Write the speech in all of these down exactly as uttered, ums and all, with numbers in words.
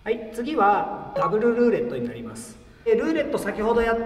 はい、次はダブルルーレットになります。でルーレット先ほどやった、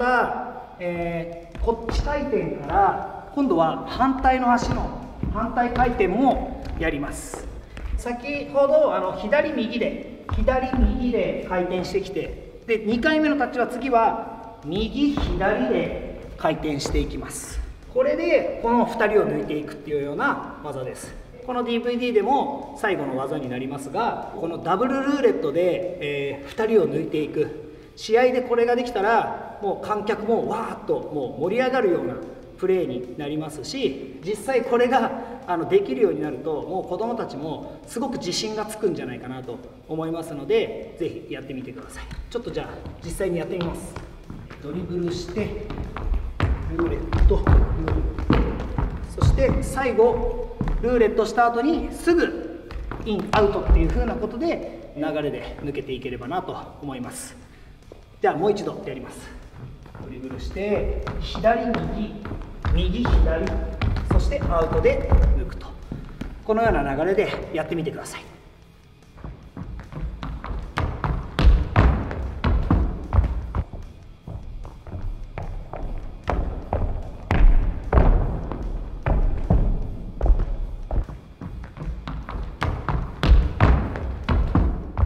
えー、こっち回転から今度は反対の足の反対回転もやります。先ほどあの左右で左右で回転してきて、でにかいめのタッチは次は右左で回転していきます。これでこのふたりを抜いていくっていうような技です。この ディーブイディー でも最後の技になりますが、このダブルルーレットで、えー、ふたりを抜いていく試合でこれができたらもう観客もわーっともう盛り上がるようなプレーになりますし、実際これがあのできるようになるともう子どもたちもすごく自信がつくんじゃないかなと思いますので、ぜひやってみてください。ちょっとじゃあ実際にやってみます。ドリブルしてルーレット、そして最後ルーレットした後にすぐインアウトっていう風なことで流れで抜けていければなと思います。ではもう一度やります。ドリブルして左右右左、そしてアウトで抜くと、このような流れでやってみてください。